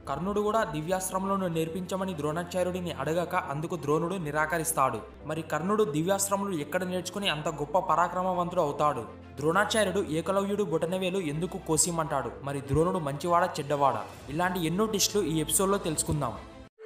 కర్ణుడు కూడా దివ్యాస్త్రములను నేర్పించమని ద్రోణాచార్యుడిని అడగక అందుకు ద్రోణుడు నిరాకరిస్తాడు. మరి కర్ణుడు దివ్యాస్త్రములు ఎక్కడ నేర్చుకుని అంత గొప్ప పరాక్రమవంతుడు అవుతాడు? ద్రోణాచార్యుడు ఏకలవ్యుడు బొటనవేలు ఎందుకు కోసిమంటాడు? మరి ద్రోణుడు మంచివాడా చెడ్డవాడా? ఇలాంటి ఎన్నో టిస్టులు ఈ ఎపిసోడ్లో తెలుసుకుందాం.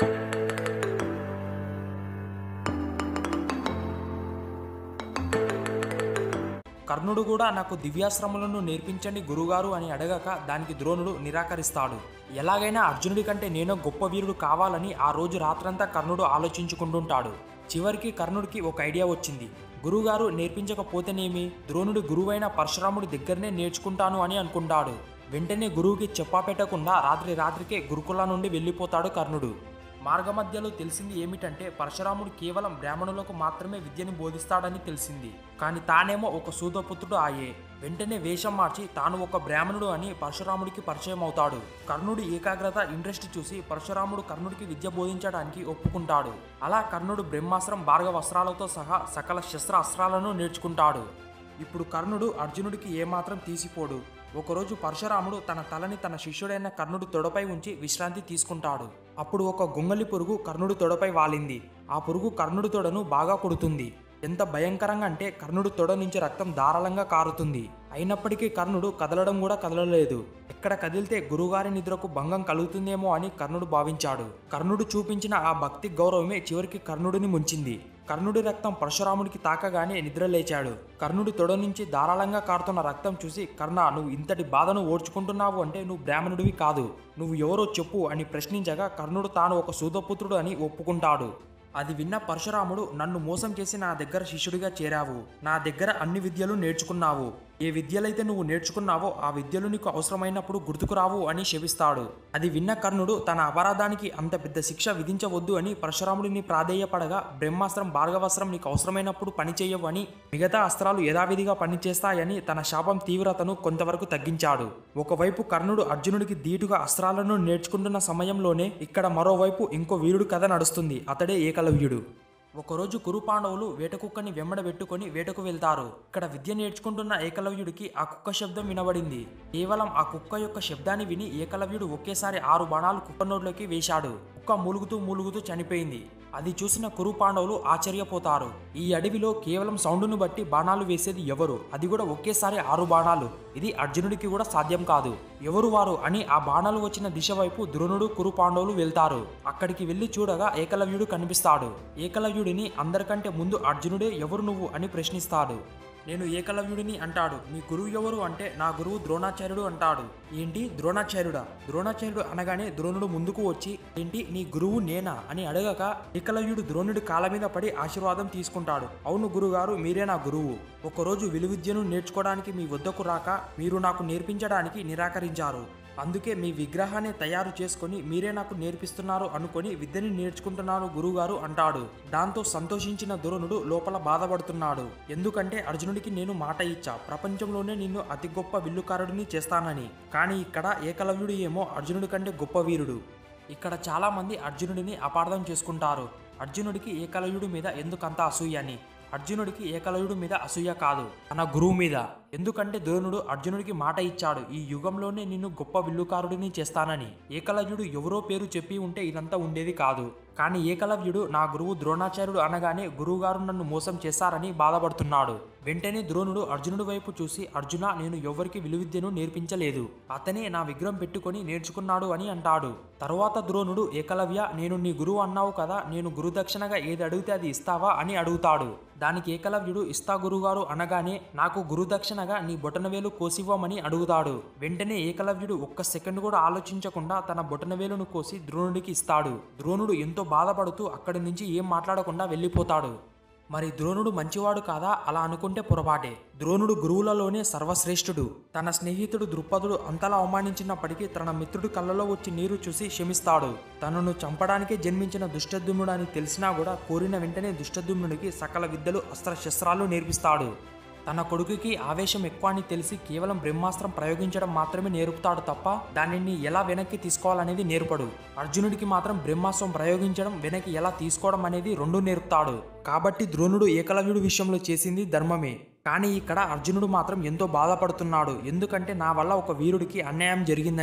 కర్ణుడు కూడా నాకు దివ్యాస్త్రములను నేర్పించండి గురుగారు అని అడగక దానికి ద్రోణుడు నిరాకరిస్తాడు. ఎలాగైనా అర్జునుడి కంటే నేనో గొప్ప వీరుడు కావాలని ఆ రోజు రాత్రంతా కర్ణుడు ఆలోచించుకుంటుంటాడు. చివరికి కర్ణుడికి ఒక ఐడియా వచ్చింది. గురుగారు నేర్పించకపోతేనేమి, ద్రోణుడి గురువైన పరశురాముడి దగ్గరనే నేర్చుకుంటాను అని అనుకుంటాడు. వెంటనే గురువుకి చెప్పాపెట్టకుండా రాత్రికే గురుకుల నుండి వెళ్ళిపోతాడు కర్ణుడు. మార్గమధ్యలో తెలిసింది ఏమిటంటే పరశురాముడు కేవలం బ్రాహ్మణులకు మాత్రమే విద్యను బోధిస్తాడని తెలిసింది. కానీ తానేమో ఒక సూతపుత్రుడు ఆయే. వెంటనే వేషం మార్చి తాను ఒక బ్రాహ్మణుడు అని పరశురాముడికి పరిచయం అవుతాడు. కర్ణుడి ఏకాగ్రత, ఇంట్రెస్ట్ చూసి పరశురాముడు కర్ణుడికి విద్య బోధించడానికి ఒప్పుకుంటాడు. అలా కర్ణుడు బ్రహ్మాస్త్రం, భార్గవస్త్రాలతో సహా సకల శస్త్ర అస్త్రాలను నేర్చుకుంటాడు. ఇప్పుడు కర్ణుడు అర్జునుడికి ఏమాత్రం తీసిపోడు. ఒకరోజు పరశురాముడు తన తలని తన శిష్యుడైన కర్ణుడి తొడపై ఉంచి విశ్రాంతి తీసుకుంటాడు. అప్పుడు ఒక గొంగలి పురుగు కర్ణుడి తొడపై వాలింది. ఆ పురుగు కర్ణుడి తొడను బాగా కొడుతుంది. ఎంత భయంకరంగా అంటే కర్ణుడి తొడ నుంచి రక్తం ధారాళంగా కారుతుంది. అయినప్పటికీ కర్ణుడు కదలడం కూడా కదలలేదు. ఎక్కడ కదిలితే గురుగారి నిద్రకు భంగం కలుగుతుందేమో అని కర్ణుడు భావించాడు. కర్ణుడు చూపించిన ఆ భక్తి గౌరవమే చివరికి కర్ణుడిని ముంచింది. కర్ణుడి రక్తం పరశురాముడికి తాకగానే నిద్రలేచాడు. కర్ణుడి తొడ నుంచి ధారాళంగా కారుతున్న రక్తం చూసి, కర్ణ, నువ్వు ఇంతటి బాధను ఓర్చుకుంటున్నావు అంటే నువ్వు బ్రాహ్మణుడివి కాదు, నువ్వు ఎవరో చెప్పు అని ప్రశ్నించగా కర్ణుడు తాను ఒక సూతపుత్రుడు అని ఒప్పుకుంటాడు. అది విన్న పరశురాముడు, నన్ను మోసం చేసి నా దగ్గర శిష్యుడిగా చేరావు, నా దగ్గర అన్ని విద్యలు నేర్చుకున్నావు, ఏ విద్యలైతే నువ్వు నేర్చుకున్నావో ఆ విద్యలు నీకు అవసరమైనప్పుడు గుర్తుకురావు అని శపిస్తాడు. అది విన్న కర్ణుడు తన అపరాధానికి అంత పెద్ద శిక్ష విధించవద్దు అని పరశురాముడిని ప్రాధేయపడగా, బ్రహ్మాస్త్రం, భార్గవాస్త్రం నీకు అవసరమైనప్పుడు పనిచేయవు అని, మిగతా అస్త్రాలు యథావిధిగా పనిచేస్తాయని తన శాపం తీవ్రతను కొంతవరకు తగ్గించాడు. ఒకవైపు కర్ణుడు అర్జునుడికి ధీటుగా అస్త్రాలను నేర్చుకుంటున్న సమయంలోనే ఇక్కడ మరోవైపు ఇంకో వీరుడు కథ నడుస్తుంది. అతడే ఏకలవ్యుడు. ఒకరోజు కురు పాండవులు వేటకుక్కని వెంబడబెట్టుకొని వేటకు వెళ్తారు. ఇక్కడ విద్య నేర్చుకుంటున్న ఏకలవ్యుడికి ఆ కుక్క శబ్దం వినబడింది. కేవలం ఆ కుక్క యొక్క శబ్దాన్ని విని ఏకలవ్యుడు ఒకేసారి 6 బాణాలు కుక్క నోట్లోకి వేశాడు. కుక్క మూలుగుతూ చనిపోయింది. అది చూసిన కురు పాండవులు ఆశ్చర్యపోతారు. ఈ అడవిలో కేవలం సౌండును బట్టి బాణాలు వేసేది ఎవరు? అది కూడా ఒకేసారి 6 బాణాలు. ఇది అర్జునుడికి కూడా సాధ్యం కాదు. ఎవరు వారు అని ఆ బాణాలు వచ్చిన దిశ వైపు ద్రోణుడు, కురు పాండవులు వెళ్తారు. అక్కడికి వెళ్లి చూడగా ఏకలవ్యుడు కనిపిస్తాడు. ఏకలవ్యుడిని అందరికంటే ముందు అర్జునుడే ఎవరు నువ్వు అని ప్రశ్నిస్తాడు. నేను ఏకలవ్యుడిని అంటాడు. నీ గురువు ఎవరు అంటే నా గురువు ద్రోణాచార్యుడు అంటాడు. ఏంటి, ద్రోణాచార్యుడా? ద్రోణాచార్యుడు అనగానే ద్రోణుడు ముందుకు వచ్చి, ఏంటి నీ గురువు నేనా అని అడగక ఏకలవ్యుడు ద్రోణుడి కాళ్ళ మీద పడి ఆశీర్వాదం తీసుకుంటాడు. అవును గురుగారు, మీరే నా గురువు. ఒకరోజు విలువిద్యను నేర్చుకోవడానికి మీ వద్దకు రాక మీరు నాకు నేర్పించడానికి నిరాకరించారు. అందుకే మీ విగ్రహాన్ని తయారు చేసుకొని మీరే నాకు నేర్పిస్తున్నారు అనుకొని విద్యని నేర్చుకుంటున్నాను గురుగారు అంటాడు. దాంతో సంతోషించిన ద్రోణుడు లోపల బాధపడుతున్నాడు. ఎందుకంటే అర్జునుడికి నేను మాట ఇచ్చా, ప్రపంచంలోనే నిన్ను అతి గొప్ప విల్లుకారుడిని చేస్తానని. కానీ ఇక్కడ ఏకలవ్యుడు ఏమో అర్జునుడి కంటే గొప్ప వీరుడు. ఇక్కడ చాలా మంది అర్జునుడిని అపార్థం చేసుకుంటారు. అర్జునుడికి ఏకలవ్యుడి మీద ఎందుకంత అసూయ అని. అర్జునుడికి ఏకలవ్యుడి మీద అసూయ కాదు, తన గురువు మీద. ఎందుకంటే ద్రోణుడు అర్జునుడికి మాట ఇచ్చాడు, ఈ యుగంలోనే నిన్ను గొప్ప విల్లుకారుడిని చేస్తానని. ఏకలవ్యుడు ఎవరో పేరు చెప్పి ఉంటే ఇదంతా ఉండేది కాదు. కానీ ఏకలవ్యుడు నా గురువు ద్రోణాచార్యుడు అనగానే గురువుగారు నన్ను మోసం చేశారని బాధపడుతున్నాడు. వెంటనే ద్రోణుడు అర్జునుడి వైపు చూసి, అర్జున, నేను ఎవరికి విలువిద్యను నేర్పించలేదు, అతనే నా విగ్రహం పెట్టుకొని నేర్చుకున్నాడు అని అంటాడు. తరువాత ద్రోణుడు, ఏకలవ్య, నేను నీ గురువు అన్నావు కదా, నేను గురుదక్షిణగా ఏది అడిగితే అది ఇస్తావా అని అడుగుతాడు. దానికి ఏకలవ్యుడు, ఇస్తా గురుగారు అనగానే నాకు గురుదక్షిణగా నీ బొటనవేలు కోసివ్వమని అడుగుతాడు. వెంటనే ఏకలవ్యుడు ఒక్క సెకండ్ కూడా ఆలోచించకుండా తన బొటనవేలును కోసి ద్రోణుడికి ఇస్తాడు. ద్రోణుడు ఎంతో బాధపడుతూ అక్కడి నుంచి ఏం మాట్లాడకుండా వెళ్ళిపోతాడు. మరి ద్రోణుడు మంచివాడు కాదా? అలా అనుకుంటే పొరపాటే. ద్రోణుడు గురువులలోనే సర్వశ్రేష్ఠుడు. తన స్నేహితుడు ద్రుపదుడు అంతలా అవమానించినప్పటికీ తన మిత్రుడి కళ్ళలో వచ్చి నీరు చూసి క్షమిస్తాడు. తనను చంపడానికే జన్మించిన దుష్టద్యుమ్నుడు అని తెలిసినా కూడా కోరిన వెంటనే దుష్టద్యుమ్నుడికి సకల విద్యలు, అస్త్రశస్త్రాలు నేర్పిస్తాడు. తన కొడుకుకి ఆవేశం ఎక్కువ అని తెలిసి కేవలం బ్రహ్మాస్త్రం ప్రయోగించడం మాత్రమే నేర్పుతాడు తప్ప దానిని ఎలా వెనక్కి తీసుకోవాలనేది నేర్పడు. అర్జునుడికి మాత్రం బ్రహ్మాస్త్రం ప్రయోగించడం, వెనక్కి ఎలా తీసుకోవడం అనేది రెండూ నేర్పుతాడు. కాబట్టి ద్రోణుడు ఏకలవ్యుడి విషయంలో చేసింది ధర్మమే. కానీ ఇక్కడ అర్జునుడు మాత్రం ఎంతో బాధపడుతున్నాడు. ఎందుకంటే నా వల్ల ఒక వీరుడికి అన్యాయం జరిగిందని.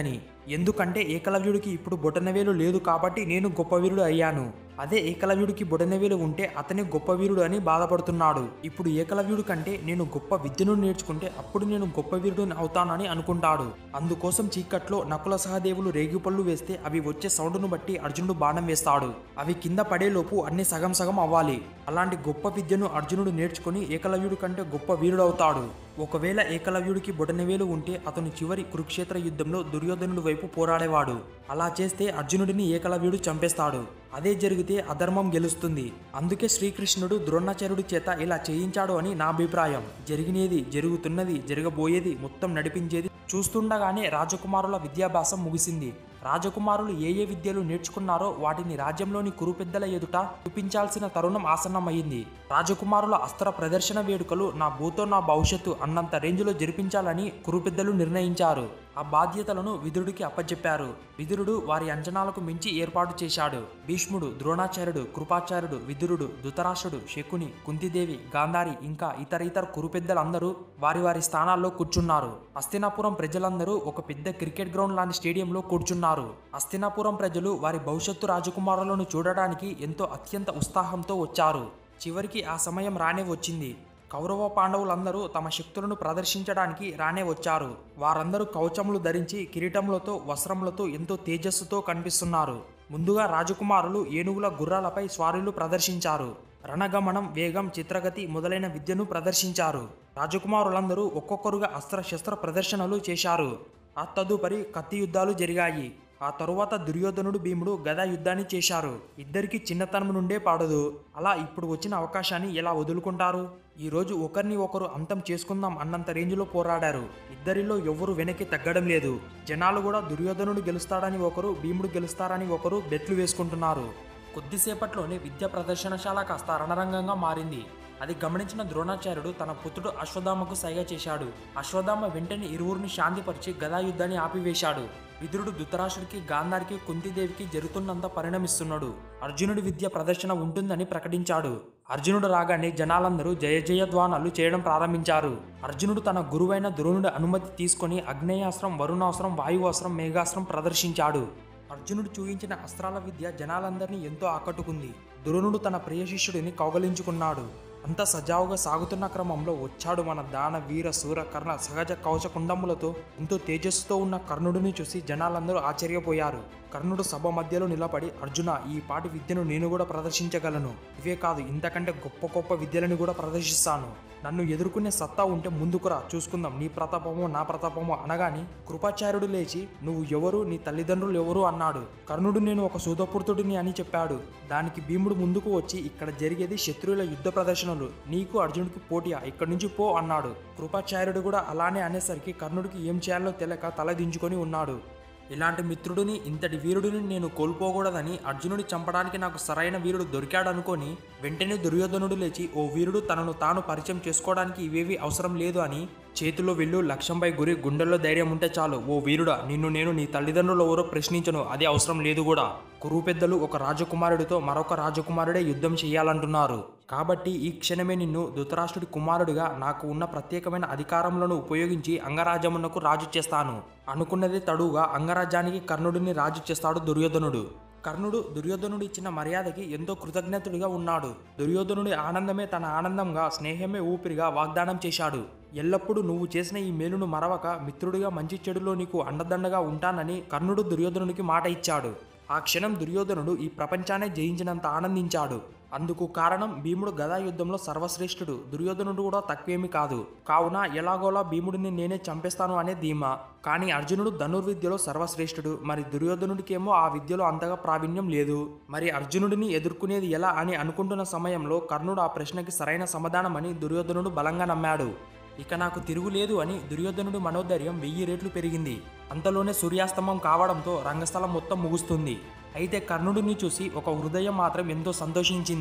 ఎందుకంటే ఏకలవ్యుడికి ఇప్పుడు బొటనవేలు లేదు కాబట్టి నేను గొప్ప వీరుడు అయ్యాను. అదే ఏకలవ్యుడికి బొటనవేలు ఉంటే అతనే గొప్ప వీరుడు అని బాధపడుతున్నాడు. ఇప్పుడు ఏకలవ్యుడి కంటే నేను గొప్ప విద్యను నేర్చుకుంటే అప్పుడు నేను గొప్ప వీరుడిని అవుతానని అనుకుంటాడు. అందుకోసం చీకట్లో నకుల సహదేవులు రేగిపళ్ళు వేస్తే అవి వచ్చే సౌండ్ను బట్టి అర్జునుడు బాణం వేస్తాడు. అవి కింద పడేలోపు అన్ని సగం సగం అవ్వాలి. అలాంటి గొప్ప విద్యను అర్జునుడు నేర్చుకుని ఏకలవ్యుడి కంటే గొప్ప వీరుడవుతాడు. ఒకవేళ ఏకలవ్యుడికి బొటనవేలు ఉంటే అతను చివరి కురుక్షేత్ర యుద్ధంలో దుర్యోధనుడి వైపు పోరాడేవాడు. అలా చేస్తే అర్జునుడిని ఏకలవ్యుడు చంపేస్తాడు. అదే జరిగితే అధర్మం గెలుస్తుంది. అందుకే శ్రీకృష్ణుడు ద్రోణాచార్యుడి చేత ఇలా చేయించాడు అని నా అభిప్రాయం. జరిగినేది, జరుగుతున్నది, జరగబోయేది మొత్తం నడిపించేది చూస్తుండగానే రాజకుమారుల విద్యాభ్యాసం ముగిసింది. రాజకుమారులు ఏ ఏ విద్యలు నేర్చుకున్నారో వాటిని రాజ్యంలోని కురుపెద్దల ఎదుట చూపించాల్సిన తరుణం ఆసన్నమైంది. రాజకుమారుల అస్త్ర ప్రదర్శన వేడుకలు నా భూతో నా భవిష్యత్తు అన్నంత రేంజ్లో జరిపించాలని కురుపెద్దలు నిర్ణయించారు. ఆ బాధ్యతలను విదురుడికి అప్పచెప్పారు. విదురుడు వారి అంచనాలకు మించి ఏర్పాటు చేశాడు. భీష్ముడు, ద్రోణాచార్యుడు, కృపాచార్యుడు, విదురుడు, ధృతరాష్ట్రుడు, శకుని, కుంతిదేవి, గాంధారి ఇంకా ఇతర కురుపెద్దలందరూ వారి వారి స్థానాల్లో కూర్చున్నారు. హస్తినాపురం ప్రజలందరూ ఒక పెద్ద క్రికెట్ గ్రౌండ్ లాంటి స్టేడియంలో కూర్చున్నారు. హస్తినాపురం ప్రజలు వారి భవిష్యత్తు రాజకుమారులను చూడడానికి ఎంతో అత్యంత ఉత్సాహంతో వచ్చారు. చివరికి ఆ సమయం రానే వచ్చింది. కౌరవ పాండవులందరూ తమ శక్తులను ప్రదర్శించడానికి రానే వచ్చారు. వారందరూ కవచములు ధరించి కిరీటములతో వస్త్రములతో ఎంతో తేజస్సుతో కనిపిస్తున్నారు. ముందుగా రాజకుమారులు ఏనుగుల గుర్రాలపై స్వారీలు ప్రదర్శించారు. రణగమనం, వేగం, చిత్రగతి మొదలైన విద్యను ప్రదర్శించారు. రాజకుమారులందరూ ఒక్కొక్కరుగా అస్త్రశస్త్ర ప్రదర్శనలు చేశారు. ఆ తదుపరి కత్తి యుద్ధాలు జరిగాయి. ఆ తరువాత దుర్యోధనుడు, భీముడు గదా యుద్ధాన్ని చేశారు. ఇద్దరికి చిన్నతనం నుండే పాడదు. అలా ఇప్పుడు వచ్చిన అవకాశాన్ని ఎలా వదులుకుంటారు? ఈరోజు ఒకరిని ఒకరు అంతం చేసుకుందాం అన్నంత రేంజ్లో పోరాడారు. ఇద్దరిలో ఎవరు వెనక్కి తగ్గడం లేదు. జనాలు కూడా దుర్యోధనుడు గెలుస్తాడని ఒకరు, భీముడు గెలుస్తారని ఒకరు బెట్లు వేసుకుంటున్నారు. కొద్దిసేపట్లోనే విద్యా ప్రదర్శనశాల కాస్త రణరంగంగా మారింది. అది గమనించిన ద్రోణాచార్యుడు తన పుత్రుడు అశ్వత్థామకు సైగ చేశాడు. అశ్వత్థామ వెంటనే ఇరువురిని శాంతిపరిచి గదాయుద్ధాన్ని ఆపివేశాడు. విదురుడు ధృతరాష్ట్రుడికి, గాంధారికి, కుంతిదేవికి జరుగుతున్నంత పరిణమిస్తున్నాడు. అర్జునుడి విద్య ప్రదర్శన ఉంటుందని ప్రకటించాడు. అర్జునుడు రాగానే జనాలందరూ జయ జయధ్వానాలు చేయడం ప్రారంభించారు. అర్జునుడు తన గురువైన ద్రోణుడి అనుమతి తీసుకొని అగ్నేయాస్త్రం, వరుణాస్త్రం, వాయువాస్త్రం, మేఘాస్త్రం ప్రదర్శించాడు. అర్జునుడు చూయించిన అస్త్రాల విద్య జనాలందరినీ ఎంతో ఆకట్టుకుంది. ద్రోణుడు తన ప్రియ శిష్యుడిని కౌగలించుకున్నాడు. అంత సజావుగా సాగుతున్న క్రమంలో వచ్చాడు మన దాన వీర శూర కర్ణ సహజ కవచ కుండములతో ఎంతో తేజస్సుతో ఉన్న కర్ణుడిని చూసి జనాలందరూ ఆశ్చర్యపోయారు. కర్ణుడు సభ మధ్యలో నిలబడి, అర్జున, ఈ పాటి విద్యను నేను కూడా ప్రదర్శించగలను. ఇవే కాదు, ఇంతకంటే గొప్ప గొప్ప విద్యలను కూడా ప్రదర్శిస్తాను. నన్ను ఎదుర్కొనే సత్తా ఉంటే ముందుకురా, చూసుకుందాం నీ ప్రతాపమో నా ప్రతాపమో అనగాని కృపాచార్యుడు లేచి, నువ్వు ఎవరు, నీ తల్లిదండ్రులు ఎవరు అన్నాడు. కర్ణుడు నేను ఒక సూతపుత్రుడిని అని చెప్పాడు. దానికి భీముడు ముందుకు వచ్చి, ఇక్కడ జరిగేది శత్రువుల యుద్ధ ప్రదర్శనలు, నీకు అర్జునుడికి పోటీయా, ఇక్కడి నుంచి పో అన్నాడు. కృపాచార్యుడు కూడా అలానే అనేసరికి కర్ణుడికి ఏం చేయాలో తెలియక తలదించుకొని ఉన్నాడు. ఇలాంటి మిత్రుడిని, ఇంతటి వీరుడిని నేను కోల్పోకూడదని అర్జునుడి చంపడానికి నాకు సరైన వీరుడు దొరికాడనుకొని వెంటనే దుర్యోధనుడు లేచి, ఓ వీరుడు తనను తాను పరిచయం చేసుకోవడానికి ఇవేవి అవసరం లేదు అని, చేతిలో వెళ్ళు, లక్ష్యంపై గురి, గుండెల్లో ధైర్యం ఉంటే చాలు, ఓ వీరుడా, నిన్ను నేను నీ తల్లిదండ్రులు ఎవరో ప్రశ్నించను, అది అవసరం లేదు కూడా. కురు పెద్దలు ఒక రాజకుమారుడితో మరొక రాజకుమారుడే యుద్ధం చేయాలంటున్నారు. కాబట్టి ఈ క్షణమే నిన్ను ధృతరాష్ట్రుడి కుమారుడిగా నాకు ఉన్న ప్రత్యేకమైన అధికారములను ఉపయోగించి అంగరాజ్యమునకు రాజు చేస్తాను. అనుకున్నదే తడుగా అంగరాజ్యానికి కర్ణుడిని రాజు చేస్తాడు దుర్యోధనుడు. కర్ణుడు దుర్యోధనుడు ఇచ్చిన మర్యాదకి ఎంతో కృతజ్ఞతుడిగా ఉన్నాడు. దుర్యోధనుడి ఆనందమే తన ఆనందంగా, స్నేహమే ఊపిరిగా వాగ్దానం చేశాడు. ఎల్లప్పుడూ నువ్వు చేసిన ఈ మేలును మరవక మిత్రుడిగా మంచి చెడులో నీకు అండదండగా ఉంటానని కర్ణుడు దుర్యోధనుడికి మాట ఇచ్చాడు. ఆ క్షణం దుర్యోధనుడు ఈ ప్రపంచాన్ని జయించినంత ఆనందించాడు. అందుకు కారణం భీముడు గదా యుద్ధంలో సర్వశ్రేష్ఠుడు, దుర్యోధనుడు కూడా తక్కువేమీ కాదు. కావున ఎలాగోలా భీముడిని నేనే చంపేస్తాను అనే ధీమా. కానీ అర్జునుడు ధనుర్విద్యలో సర్వశ్రేష్ఠుడు, మరి దుర్యోధనుడికేమో ఆ విద్యలో అంతగా ప్రావీణ్యం లేదు. మరి అర్జునుడిని ఎదుర్కొనేది ఎలా అని అనుకుంటున్న సమయంలో కర్ణుడు ఆ ప్రశ్నకి సరైన సమాధానమని దుర్యోధనుడు బలంగా నమ్మాడు. ఇక నాకు తిరుగులేదు అని దుర్యోధనుడి మనోధైర్యం 1000 రెట్లు పెరిగింది. అంతలోనే సూర్యాస్తమం కావడంతో రంగస్థలం మొత్తం ముగుస్తుంది. అయితే కర్ణుడిని చూసి ఒక హృదయం మాత్రం ఎంతో సంతోషించింది.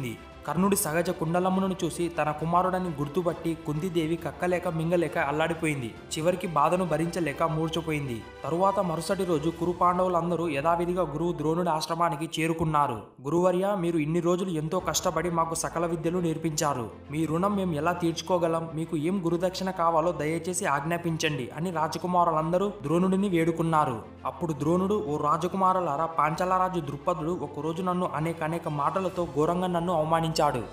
కర్ణుడి సహజ కుండలమును చూసి తన కుమారుడని గుర్తుపట్టి కుంతిదేవి కక్కలేక మింగలేక అల్లాడిపోయింది. చివరికి బాధను భరించలేక మూర్చపోయింది. తరువాత మరుసటి రోజు కురు పాండవులందరూ యథావిధిగా గురువు ద్రోణుడి ఆశ్రమానికి చేరుకున్నారు. గురువర్య, మీరు ఇన్ని రోజులు ఎంతో కష్టపడి మాకు సకల విద్యలు నేర్పించారు. మీ రుణం మేము ఎలా తీర్చుకోగలం? మీకు ఏం గురుదక్షిణ కావాలో దయచేసి ఆజ్ఞాపించండి అని రాజకుమారులందరూ ద్రోణుడిని వేడుకున్నారు. అప్పుడు ద్రోణుడు, ఓ రాజకుమారులారా, పాంచాలరాజు ద్రుపదుడు ఒకరోజు నన్ను అనేక మాటలతో ఘోరంగా నన్ను అవమానించాడు.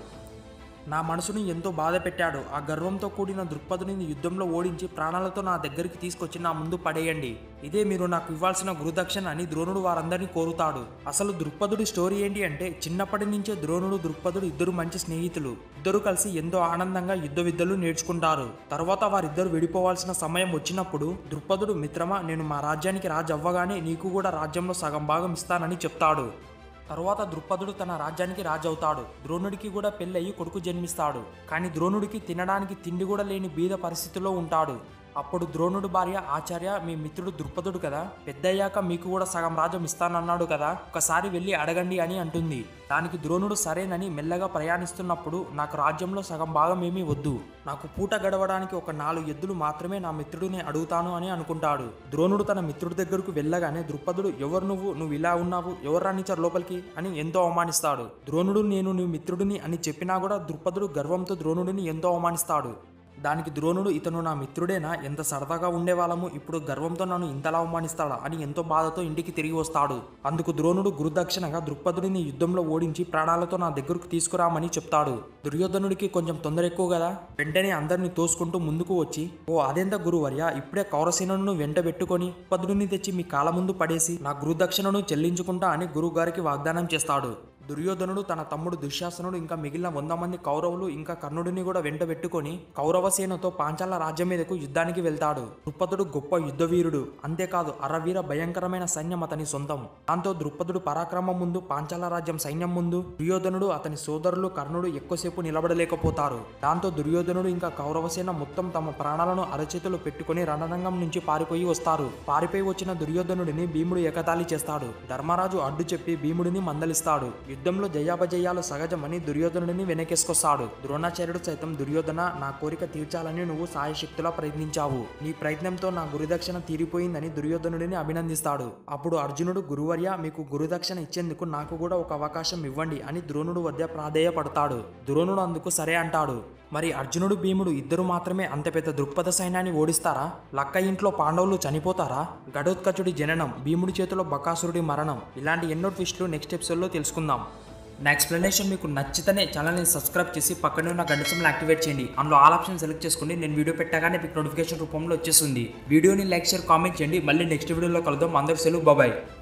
నా మనసును ఎంతో బాధ పెట్టాడు. ఆ గర్వంతో కూడిన ద్రుపదుని యుద్ధంలో ఓడించి ప్రాణాలతో నా దగ్గరికి తీసుకొచ్చి నా ముందు పడేయండి. ఇదే మీరు నాకు ఇవ్వాల్సిన గురుదక్షిణ అని ద్రోణుడు వారందరినీ కోరుతాడు. అసలు ద్రుపదుడి స్టోరీ ఏంటి అంటే, చిన్నప్పటి నుంచే ద్రోణుడు ద్రుపదుడు ఇద్దరు మంచి స్నేహితులు. ఇద్దరు కలిసి ఎంతో ఆనందంగా యుద్ధ విద్యలు నేర్చుకుంటారు. తర్వాత వారిద్దరు విడిపోవాల్సిన సమయం వచ్చినప్పుడు ద్రుపదుడు, మిత్రమా, నేను మా రాజ్యానికి రాజు అవ్వగానే నీకు కూడా రాజ్యంలో సగం భాగం ఇస్తానని చెప్తాడు. తరువాత ద్రుపదుడు తన రాజ్యానికి రాజు అవుతాడు. ద్రోణుడికి కూడా పెళ్ళయి కొడుకు జన్మిస్తాడు. కానీ ద్రోణుడికి తినడానికి తిండి కూడా లేని బీద పరిస్థితిలో ఉంటాడు. అప్పుడు ద్రోణుడు భార్య, ఆచార్య, మీ మిత్రుడు ద్రుపదుడు కదా, పెద్దయ్యాక మీకు కూడా సగం రాజ్యం ఇస్తానన్నాడు కదా, ఒకసారి వెళ్ళి అడగండి అని అంటుంది. దానికి ద్రోణుడు సరేనని మెల్లగా ప్రయాణిస్తున్నప్పుడు, నాకు రాజ్యంలో సగం భాగం ఏమీ వద్దు, నాకు పూట గడవడానికి ఒక 4 ఎద్దులు మాత్రమే నా మిత్రుడిని అడుగుతాను అని అనుకుంటాడు. ద్రోణుడు తన మిత్రుడి దగ్గరకు వెళ్ళగానే ద్రుపదుడు, ఎవరు నువ్వు ఇలా ఉన్నావు, ఎవరు రానిచ్చారు లోపలికి అని ఎంతో అవమానిస్తాడు. ద్రోణుడు, నేను నీ మిత్రుడిని అని చెప్పినా కూడా ద్రుపదుడు గర్వంతో ద్రోణుడిని ఎంతో అవమానిస్తాడు. దానికి ద్రోణుడు, ఇతను నా మిత్రుడేనా, ఎంత సరదాగా ఉండేవాళ్ళము, ఇప్పుడు గర్వంతో నన్ను ఇంతలా అవమానిస్తాడా అని ఎంతో బాధతో ఇంటికి తిరిగి వస్తాడు. అందుకు ద్రోణుడు గురుదక్షిణగా ద్రుపదుడిని యుద్ధంలో ఓడించి ప్రాణాలతో నా దగ్గరకు తీసుకురామని చెప్తాడు. దుర్యోధనుడికి కొంచెం తొందర ఎక్కువ కదా, వెంటనే అందరిని తోసుకుంటూ ముందుకు వచ్చి, ఓ అదెంత గురువర్య, ఇప్పుడే కౌరసేనను వెంట పెట్టుకొని ద్రుపదుడిని తెచ్చి మీ కాళ్ళ ముందు పడేసి నా గురుదక్షిణను చెల్లించుకుంటా అని గురువుగారికి వాగ్దానం చేస్తాడు. దుర్యోధనుడు తన తమ్ముడు దుశ్శాసనుడు ఇంకా మిగిలిన 100 మంది కౌరవులు ఇంకా కర్ణుడిని కూడా వెంట పెట్టుకొని కౌరవ సేనతో పాంచాల రాజ్యం మీదకు యుద్ధానికి వెళ్తాడు. ద్రుపదుడు గొప్ప యుద్ధవీరుడు, అంతేకాదు అరవీర భయంకరమైన సైన్యం అతని సొంతం. దాంతో ద్రుపదుడు పరాక్రమం ముందు, పాంచాల రాజ్యం సైన్యం ముందు దుర్యోధనుడు అతని సోదరులు కర్ణుడు ఎక్కువసేపు నిలబడలేకపోతారు. దాంతో దుర్యోధనుడు ఇంకా కౌరవసేన మొత్తం తమ ప్రాణాలను అరచేతులు పెట్టుకుని రణరంగం నుంచి పారిపోయి వస్తారు. పారిపోయి వచ్చిన దుర్యోధనుడిని భీముడు ఎగతాళి చేస్తాడు. ధర్మరాజు అడ్డు చెప్పి భీముడిని మందలిస్తాడు. యుద్ధంలో జయాపజయాలు సహజమని దుర్యోధనుడిని వెనకేసుకొస్తాడు. ద్రోణాచార్యుడు సైతం, దుర్యోధన, నా కోరిక తీర్చాలని నువ్వు సాయశక్తులా ప్రయత్నించావు, నీ ప్రయత్నంతో నా గురుదక్షిణ తీరిపోయిందని దుర్యోధనుడిని అభినందిస్తాడు. అప్పుడు అర్జునుడు, గురువర్య, మీకు గురుదక్షిణ ఇచ్చేందుకు నాకు కూడా ఒక అవకాశం ఇవ్వండి అని ద్రోణుడు వద్ద ప్రాధేయపడతాడు. ద్రోణుడు అందుకు సరే అంటాడు. మరి అర్జునుడు భీముడు ఇద్దరు మాత్రమే అంత పెద్ద దృక్పథ సైన్యాన్ని ఓడిస్తారా? లక్క ఇంట్లో పాండవులు చనిపోతారా? ఘటోత్కచుడి జననం, భీముడి చేతిలో బకాసురుడి మరణం, ఇలాంటి ఎన్నో ట్విస్టులు నెక్స్ట్ ఎపిసోడ్లో తెలుసుకుందాం. నా ఎక్స్ప్లెనేషన్ మీకు నచ్చితేనే ఛానల్ని సబ్స్క్రైబ్ చేసి పక్కనే ఉన్న గంట సింబల్ యాక్టివేట్ చేయండి. అందులో ఆల్ ఆప్షన్ సెలెక్ట్ చేసుకుని నేను వీడియో పెట్టగానే మీకు నోటిఫికేషన్ రూపంలో వచ్చేస్తుంది. వీడియోని లైక్, షేర్, కామెంట్ చేయండి. మళ్ళీ నెక్స్ట్ వీడియోలో కలుద్దాం. అందరికీ సెలవు, బాయ్.